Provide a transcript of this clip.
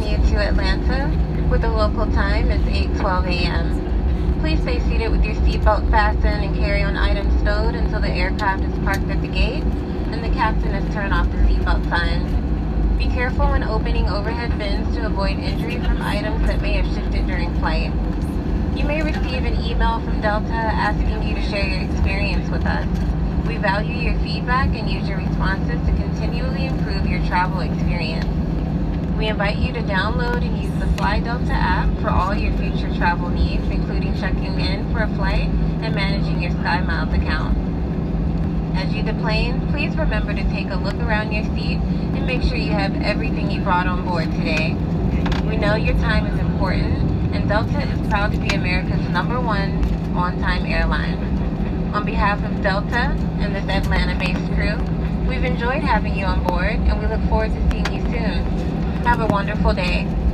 you to Atlanta, with the local time is 8:12 a.m. Please stay seated with your seatbelt fastened and carry-on items stowed until the aircraft is parked at the gate and the captain has turned off the seatbelt sign. Be careful when opening overhead bins to avoid injury from items that may have shifted during flight. You may receive an email from Delta asking you to share your experience with us. We value your feedback and use your responses to continually improve your travel experience. We invite you to download and use the Fly Delta app for all your future travel needs, including checking in for a flight and managing your SkyMiles account. As you deplane, please remember to take a look around your seat and make sure you have everything you brought on board today. We know your time is important, and Delta is proud to be America's #1 on-time airline. On behalf of Delta and this Atlanta-based crew, we've enjoyed having you on board, and we look forward to seeing you soon. Have a wonderful day.